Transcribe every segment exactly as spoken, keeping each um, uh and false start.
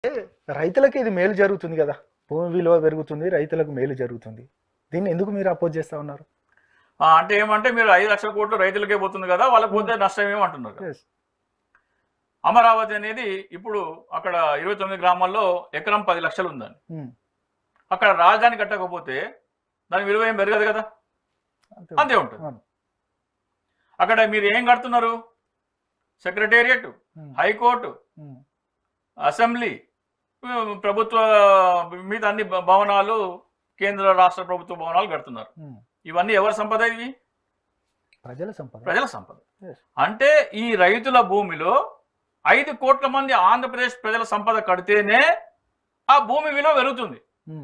రైతులకి ఇది మేలు జరుగుతుంది కదా, భూమి విలువ పెరుగుతుంది, రైతులకు మేలు జరుగుతుంది. దీన్ని ఎందుకు మీరు అపోజ్ చేస్తా ఉన్నారు? ఆ, అంటే ఏమంటే మీరు ఐదు లక్షల కోట్లు రైతులకే పోతుంది కదా, వాళ్ళకి పోతే నష్టం ఏమంటున్నారు కదా. Yes. అమరావతి అనేది ఇప్పుడు అక్కడ ఇరవై తొమ్మిది గ్రామాల్లో ఎకరం పది లక్షలు ఉందని. Hmm. అక్కడ రాజధాని కట్టకపోతే దాని విలువ ఏం పెరగదు కదా, అంతే అంతే ఉంటుంది. అవును. అక్కడ మీరు ఏం కడుతున్నారు? Secretariat, Hmm. High court, Hmm. Assembly, um, ప్రభుత్వ మీద అన్ని భ- భవనాలు, కేంద్ర రాష్ట్ర ప్రభుత్వ భవనాలు కడుతున్నారు. Hmm. ఇవన్నీ ఎవరి సంపద? ఇవి ప్రజల సంపద. ప్రజల సంపద. Yes. అంటే ఈ రైతుల భూమిలో ఐదు కోట్ల మంది ఆంధ్రప్రదేశ్ ప్రజల సంపద కడితేనే ఆ భూమి విలువ పెరుగుతుంది. Hmm.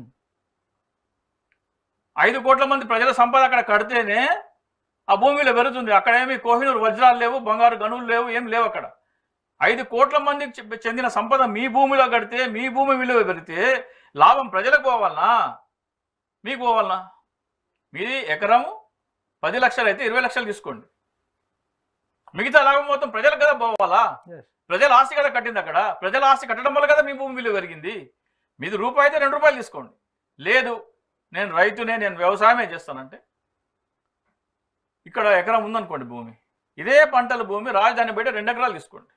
ఐదు కోట్ల మంది ప్రజల సంపద అక్కడ కడితేనే ఆ భూమి విలువ పెరుగుతుంది. అక్కడ ఏమి కోహినూరు వజ్రాలు లేవు, బంగారు గనులు లేవు, ఏం లేవు. అక్కడ ఐదు కోట్ల మందికి చె- చెందిన సంపద మీ భూమిలో కడితే మీ భూమి విలువ పెరిగితే లాభం ప్రజలకు పోవాలనా, మీకు పోవాలనా? మీది ఎకరము పది లక్షలు అయితే ఇరవై లక్షలు తీసుకోండి, మిగతా లాభం మొత్తం ప్రజలకు కదా పోవాలా. Yes. ప్రజల ఆస్తి కదా కట్టింది. అక్కడ ప్రజల ఆస్తి కట్టడం వల్ల కదా మీ భూమి విలువ పెరిగింది. మీది రూపాయి అయితే రెండు రూపాయలు తీసుకోండి. లేదు నేను రైతునే, నేను వ్యవసాయమే చేస్తానంటే, ఇక్కడ ఎకరం ఉందనుకోండి భూమి, ఇదే పంటల భూమి రాజధాని బయట రెండు ఎకరాలు తీసుకోండి,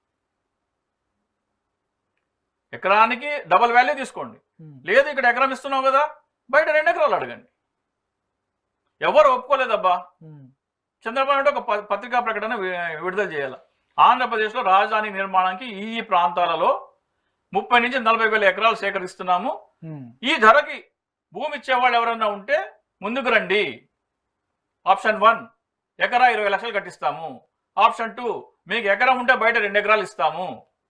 ఎకరానికి డబల్ వాల్యూ తీసుకోండి. Hmm. లేదు ఇక్కడ ఎకరం ఇస్తున్నావు కదా, బయట రెండు ఎకరాలు అడగండి. ఎవరు ఒప్పుకోలేదబ్బా. Hmm. చంద్రబాబు నాయుడు ఒక ప- పత్రికా ప్రకటన వి- విడుదల చేయాలి. ఆంధ్రప్రదేశ్లో రాజధాని నిర్మాణానికి ఈ ఈ ప్రాంతాలలో ముప్పై నుంచి నలభై వేల ఎకరాలు సేకరిస్తున్నాము. Hmm. ఈ ధరకి భూమి ఇచ్చేవాళ్ళు ఎవరన్నా ఉంటే ముందుకు రండి. ఆప్షన్ వన్, ఎకరా ఇరవై లక్షలు కట్టిస్తాము. ఆప్షన్ టూ, మీకు ఎకరం ఉంటే బయట రెండు ఎకరాలు ఇస్తాము.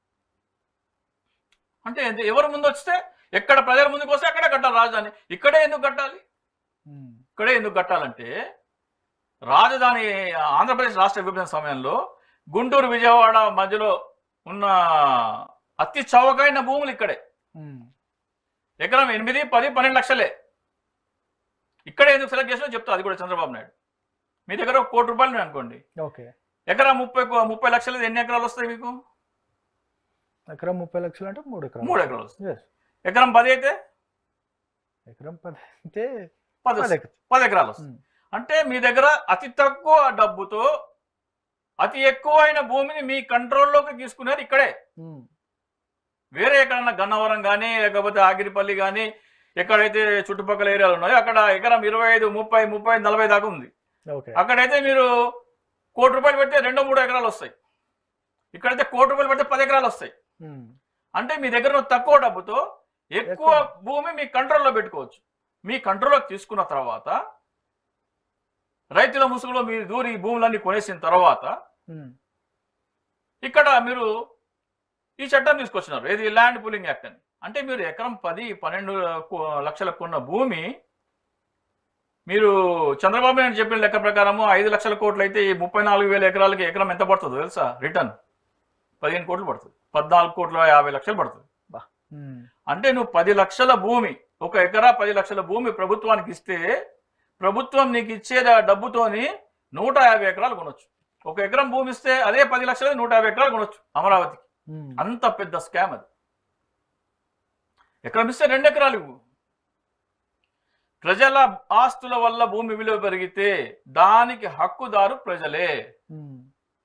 అంటే ఎంత- ఎవరు ముందు వస్తే, ఎక్కడ ప్రజల ముందుకు వస్తే అక్కడ కట్టాలి రాజధాని. ఇక్కడే ఎందుకు కట్టాలి? Hmm. ఇక్కడే ఎందుకు కట్టాలంటే రాజధాని ఆంధ్రప్రదేశ్ రాష్ట్ర విభజన సమయంలో గుంటూరు విజయవాడ మధ్యలో ఉన్న అతి చౌకైన భూములు ఇక్కడే. Hmm. ఎకరం ఎనిమిది పది పన్నెండు లక్షలే. ఇక్కడే ఎందుకు సెలెక్ట్ చేసినా చెప్తా, అది కూడా చంద్రబాబు నాయుడు. మీ దగ్గర ఒక కోటి రూపాయలు ఉన్నాయి అనుకోండి, ఓకే. ఎకరా ముప్పై ముప్పై లక్షలు ఎన్ని ఎకరాలు వస్తాయి మీకు? ఎకరం ముప్పై లక్షలు అంటే మూడు ఎకరాలు. మూడు ఎకరాలు వస్తాయి. Yes. ఎకరం పది అయితే ఎకరం పది అంటే పది పది వస్తాయి. ఎకరాలు. పది ఎకరాలు వస్తాయి. Hmm. అంటే మీ దగ్గర అతి తక్కువ డబ్బుతో అతి ఎక్కువ అయిన భూమిని మీ కంట్రోల్లోకి తీసుకునేది ఇక్కడే. Hmm. వేరే ఎక్కడన్నా గన్నవరం కానీ లేకపోతే ఆగిరిపల్లి కానీ ఎక్కడైతే చుట్టుపక్కల ఏరియాలు ఉన్నాయో అక్కడ ఎకరం ఇరవై ఐదు ముప్పై ముప్పై నలభై దాకా ఉంది. ఓకే. అక్కడైతే మీరు కోటి రూపాయలు పెడితే రెండో మూడు ఎకరాలు వస్తాయి. ఇక్కడైతే కోటి రూపాయలు పెడితే పది ఎకరాలు వస్తాయి. Hmm. అంటే మీ దగ్గర ఉన్న తక్కువ డబ్బుతో ఎక్కువ భూమి మీ కంట్రోల్లో పెట్టుకోవచ్చు. మీ కంట్రోల్లోకి తీసుకున్న తర్వాత రైతుల ముసుగులో మీరు దూరి ఈ భూములన్నీ కొనేసిన తర్వాత Hmm. ఇక్కడ మీరు ఈ చట్టం తీసుకొచ్చినారు, ఏది ల్యాండ్ పూలింగ్ యాక్ట్ అని. అంటే మీరు ఎకరం పది పన్నెండు కు- లక్షలకు కొన్న భూమి మీరు చంద్రబాబు నాయుడు చెప్పిన లెక్క ప్రకారము ఐదు లక్షల కోట్లు అయితే ఈ ముప్పై నాలుగు వేల ఎకరాలకి ఎకరం ఎంత పడుతుందో తెలుసా? రిటర్న్ పదిహేను కోట్లు పడుతుంది, పద్నాలుగు కోట్ల యాభై లక్షలు పడుతుంది. Hmm. అంటే నువ్వు పది లక్షల భూమి, ఒక ఎకరా పది లక్షల భూమి ప్రభుత్వానికి ఇస్తే ప్రభుత్వం నీకు ఇచ్చే డబ్బుతోని నూట యాభై ఎకరాలు కొనొచ్చు. ఒక ఎకరం భూమి ఇస్తే అదే పది లక్షలు నూట యాభై ఎకరాలు కొనొచ్చు అమరావతికి. Hmm. అంత పెద్ద స్కామ్ అది. ఎకరం ఇస్తే రెండు ఎకరాలు ఇవ్వు. ప్రజల ఆస్తుల వల్ల భూమి విలువ పెరిగితే దానికి హక్కుదారు ప్రజలే. Hmm.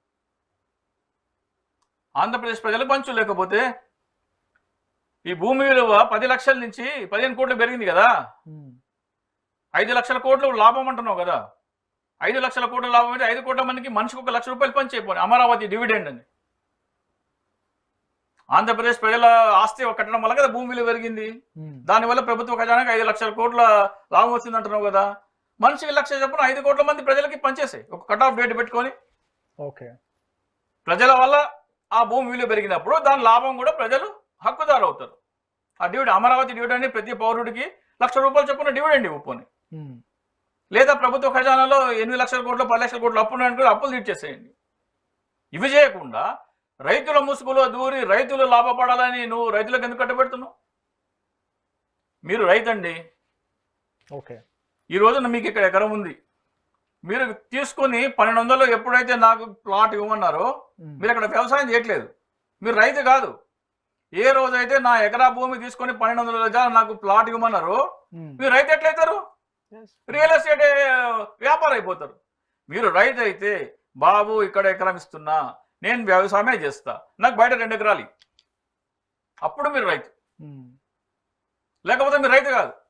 ఆంధ్రప్రదేశ్ ప్రజలకు పంచు. లేకపోతే ఈ భూమి విలువ పది లక్షల నుంచి పదిహేను కోట్లు పెరిగింది కదా, Hmm. ఐదు లక్షల కోట్లు లాభం అంటున్నావు కదా. ఐదు లక్షల కోట్ల లాభం అంటే ఐదు కోట్ల మందికి మనిషికి ఒక లక్ష రూపాయలు పంచి అయిపోయి అమరావతి డివిడెండ్ అని. ఆంధ్రప్రదేశ్ ప్రజల ఆస్తి కట్టడం వల్ల కదా భూమి విలువ పెరిగింది. Hmm. దానివల్ల ప్రభుత్వ ఖజానాకి ఐదు లక్షల కోట్ల లాభం వచ్చింది అంటున్నావు కదా. మనిషికి లక్ష చొప్పున ఐదు కోట్ల మంది ప్రజలకి పంచేసాయి, ఒక కట్ ఆఫ్ డేట్ పెట్టుకొని. ఓకే. ప్రజల వల్ల ఆ భూమి విలువ పెరిగినప్పుడు దాని లాభం కూడా ప్రజలు హక్కుదారు అవుతారు. ఆ డివిడెండ్, అమరావతి డివిడెండ్ ప్రతి పౌరుడికి లక్ష రూపాయలు చొప్పున డివిడెండ్ ఇవ్వని. Hmm. లేదా ప్రభుత్వ ఖజానాలో ఎనిమిది లక్షల కోట్లు పది లక్షల కోట్లు అప్పులు అనుకుని అప్పులు తీర్చేసేయండి. ఇవి చేయకుండా రైతుల ముసుగులో దూరి రైతులు లాభపడాలని నువ్వు రైతులకు ఎందుకు కట్టబెడుతున్నావు? మీరు రైతండి. ఓకే. ఈ రోజున మీకు ఇక్కడ ఎకరం ఉంది, మీరు తీసుకొని పన్నెండు వందలు ఎప్పుడైతే నాకు ప్లాట్ ఇవ్వమన్నారో మీరు అక్కడ వ్యవసాయం చేయట్లేదు, మీరు రైతు కాదు. ఏ రోజైతే నా ఎకరా భూమి తీసుకొని పన్నెండు వందల గజాలు నాకు ప్లాట్ ఇవ్వమన్నారు, ఉమ్. మీరు రైతు ఎట్లయితారు? Yes. రియల్ ఎస్టేట్ వ్యాపారం అయిపోతారు. మీరు రైతు అయితే బాబు ఇక్కడ ఎకరం ఇస్తున్నా, నేను వ్యవసాయమే చేస్తా, నాకు బయట రెండు ఎకరాలు ఇవ్వు. అప్పుడు మీరు రైతు, ఉమ్. లేకపోతే మీరు రైతు కాదు.